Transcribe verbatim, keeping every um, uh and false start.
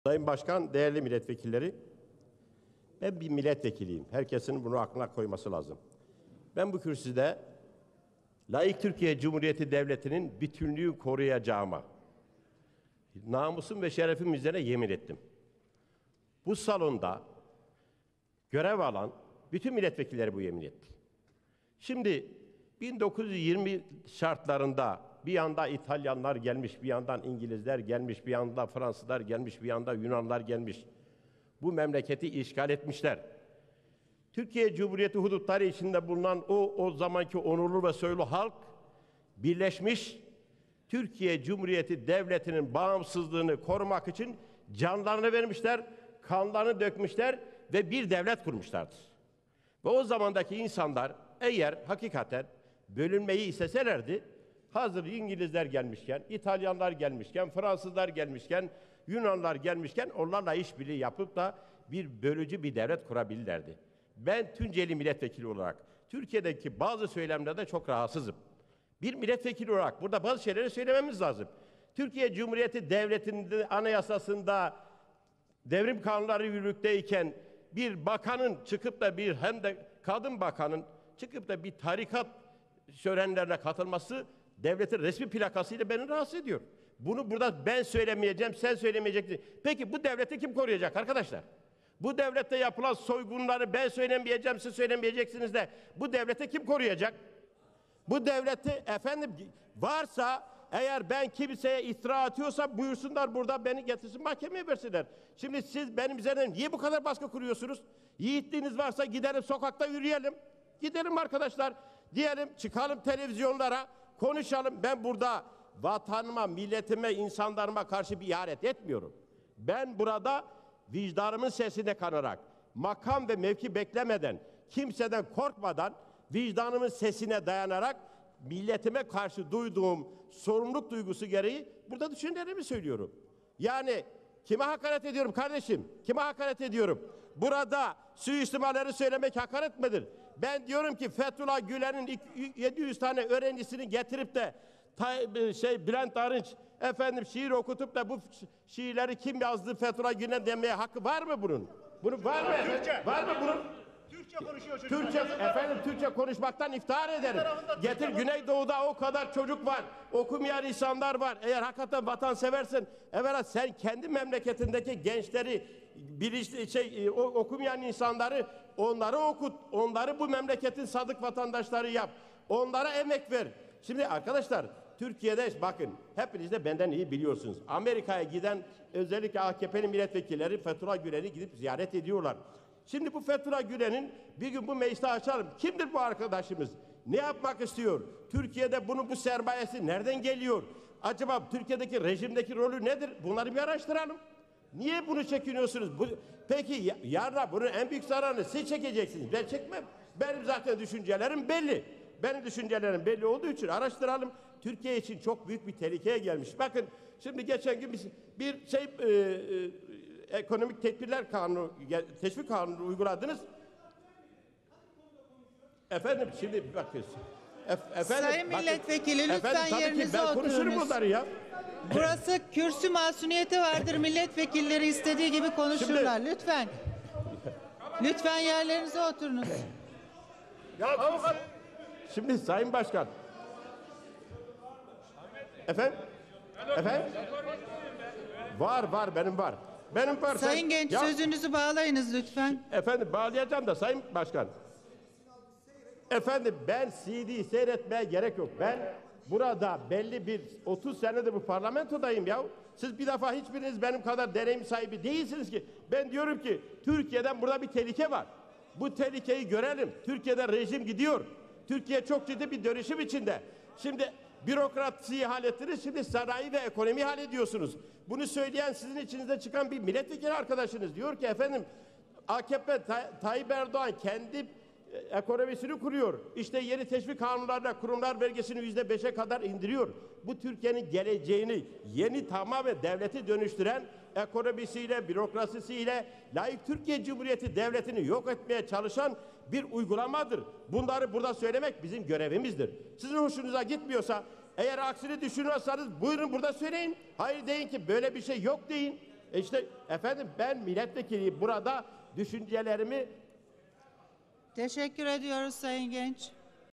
Sayın Başkan, değerli milletvekilleri, ben bir milletvekiliyim. Herkesin bunu aklına koyması lazım. Ben bu kürsüde layık Türkiye Cumhuriyeti Devleti'nin bütünlüğü koruyacağıma, namusum ve şerefim üzerine yemin ettim. Bu salonda görev alan bütün milletvekilleri bu yemin etti. Şimdi bin dokuz yüz yirmi şartlarında bir yanda İtalyanlar gelmiş, bir yandan İngilizler gelmiş, bir yanda Fransızlar gelmiş, bir yanda Yunanlar gelmiş. Bu memleketi işgal etmişler. Türkiye Cumhuriyeti hudutları içinde bulunan o, o zamanki onurlu ve soylu halk birleşmiş, Türkiye Cumhuriyeti Devleti'nin bağımsızlığını korumak için canlarını vermişler, kanlarını dökmüşler ve bir devlet kurmuşlardır. Ve o zamandaki insanlar eğer hakikaten bölünmeyi isteselerdi, hazır İngilizler gelmişken, İtalyanlar gelmişken, Fransızlar gelmişken, Yunanlar gelmişken onlarla işbirliği yapıp da bir bölücü bir devlet kurabilirlerdi. Ben Tunceli milletvekili olarak Türkiye'deki bazı söylemlerde çok rahatsızım. Bir milletvekili olarak burada bazı şeyleri söylememiz lazım. Türkiye Cumhuriyeti Devleti'nin anayasasında devrim kanunları yürürlükteyken bir bakanın çıkıp da bir hem de kadın bakanın çıkıp da bir tarikat şölenlerine katılması devletin resmi plakasıyla beni rahatsız ediyor. Bunu burada ben söylemeyeceğim, sen söylemeyeceksin. Peki bu devleti kim koruyacak arkadaşlar? Bu devlette yapılan soygunları ben söylemeyeceğim, siz söylemeyeceksiniz de bu devleti kim koruyacak? Bu devleti efendim varsa eğer ben kimseye iftira atıyorsam buyursunlar burada beni getirsin mahkemeye versinler. Şimdi siz benim üzerine niye bu kadar baskı kuruyorsunuz? Yiğitliğiniz varsa gidelim sokakta yürüyelim. Gidelim arkadaşlar. Diyelim çıkalım televizyonlara konuşalım. Ben burada vatanıma, milletime, insanlarıma karşı bir ihanet etmiyorum. Ben burada vicdanımın sesine kanarak, makam ve mevki beklemeden, kimseden korkmadan, vicdanımın sesine dayanarak milletime karşı duyduğum sorumluluk duygusu gereği burada düşüncelerimi söylüyorum. Yani kime hakaret ediyorum kardeşim? Kime hakaret ediyorum? Burada suistimalleri söylemek hakaret midir? Ben diyorum ki Fethullah Gülen'in yedi yüz tane öğrencisini getirip de şey Bülent Arınç efendim şiir okutup da bu şiirleri kim yazdı Fethullah Gülen demeye hakkı var mı bunun? Bunun var mı? Türkçe. Var mı bunun? Türkçe konuşuyor çocuk. Türkçe, efendim Türkçe konuşmaktan iftihar ederim. Getir Güneydoğu'da o kadar çocuk var, okumayan insanlar var. Eğer hakikaten vatan seversin, evvela sen kendi memleketindeki gençleri, bilinçli şey, okumayan insanları, onları okut, onları bu memleketin sadık vatandaşları yap, onlara emek ver. Şimdi arkadaşlar, Türkiye'de bakın, hepiniz de benden iyi biliyorsunuz. Amerika'ya giden özellikle A K P'li milletvekilleri Fethullah Gülen'i gidip ziyaret ediyorlar. Şimdi bu Fethullah Gülen'in bir gün bu mecliste açalım. Kimdir bu arkadaşımız? Ne yapmak istiyor? Türkiye'de bunun bu sermayesi nereden geliyor? Acaba Türkiye'deki rejimdeki rolü nedir? Bunları bir araştıralım. Niye bunu çekiniyorsunuz? Bu, peki yarın bunun en büyük zararını siz çekeceksiniz. Ben çekmem. Benim zaten düşüncelerim belli. Benim düşüncelerim belli olduğu için araştıralım. Türkiye için çok büyük bir tehlikeye gelmiş. Bakın şimdi geçen gün bir, bir şey e, e, ekonomik tedbirler kanunu, teşvik kanunu uyguladınız. Efendim şimdi bakın. Efendim, Sayın bakın, milletvekili lütfen efendim, yerinize ben oturunuz. konuşurum bunları ya. Burası kürsü masumiyeti vardır. Milletvekilleri istediği gibi konuşurlar. Şimdi, lütfen. Lütfen yerlerinize oturunuz. Ya avukat. Şimdi Sayın Başkan. Efendim? Efendim? Var var benim var. Benim var. Sayın sen, Genç ya, sözünüzü bağlayınız lütfen. Efendim bağlayacağım da Sayın Başkan. Efendim ben C D seyretmeye gerek yok. Ben burada belli bir otuz senedir bu parlamentodayım ya. Siz bir defa hiçbiriniz benim kadar deneyim sahibi değilsiniz ki. Ben diyorum ki Türkiye'den burada bir tehlike var. Bu tehlikeyi görelim. Türkiye'de rejim gidiyor. Türkiye çok ciddi bir dönüşüm içinde. Şimdi bürokrasiyi hallettiniz, şimdi sanayi ve ekonomi hallediyorsunuz. Bunu söyleyen sizin içinizde çıkan bir milletvekili arkadaşınız diyor ki efendim A K P Tay Tayyip Erdoğan kendi ekonomisini kuruyor. İşte yeni teşvik kanunlarla kurumlar vergisini yüzde beşe kadar indiriyor. Bu Türkiye'nin geleceğini yeni tamamen devleti dönüştüren ekonomisiyle, bürokrasisiyle layık Türkiye Cumhuriyeti Devleti'ni yok etmeye çalışan bir uygulamadır. Bunları burada söylemek bizim görevimizdir. Sizin hoşunuza gitmiyorsa, eğer aksini düşünüyorsanız buyurun burada söyleyin. Hayır deyin ki böyle bir şey yok deyin. E İşte efendim ben milletvekiliyim. Burada düşüncelerimi Teşekkür ediyoruz Sayın Genç.